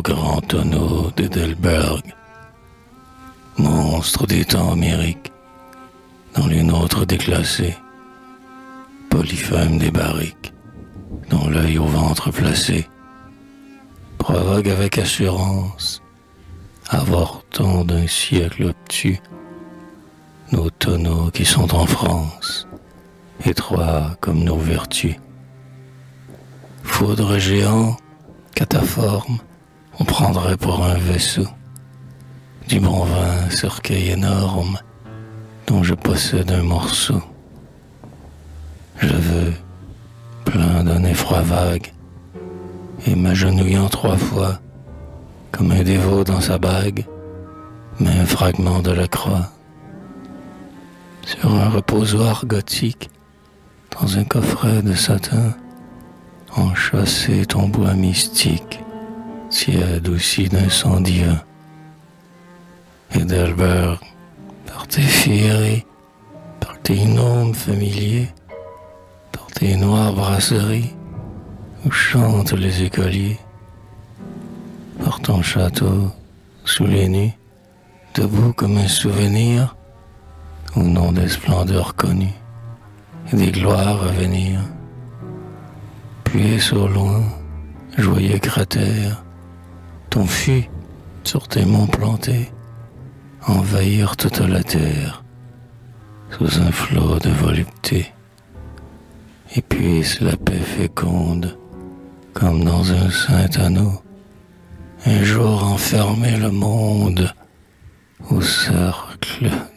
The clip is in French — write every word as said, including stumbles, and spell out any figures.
grand tonneau d'Edelberg, monstre des temps homériques, dans les nôtres déclassés, Polyphème des barriques, dont l'œil au ventre placé, provoque avec assurance, avortons d'un siècle obtus, nos tonneaux qui sont en France, étroits comme nos vertus. Foudre géant, cataphorsme, on prendrait pour un vaisseau du bon vin, cercueil énorme, dont je possède un morceau. Je veux, plein d'un effroi vague, et m'agenouillant trois fois, comme un dévot dans sa bague, mais un fragment de la croix. Sur un reposoir gothique, dans un coffret de satin, enchâssé ton bois mystique, tiède aussi d'un sang divin. Edelberg, par tes féeries, par tes gnomes familiers, par tes noires brasseries, où chantent les écoliers, par ton château, sous les nues, debout comme un souvenir, au nom des splendeurs connues et des gloires à venir. Puis au loin, joyeux cratère, ton fut sur tes monts plantés, envahir toute la terre, sous un flot de volupté. Et puisse la paix féconde, comme dans un saint anneau, un jour enfermer le monde au cercle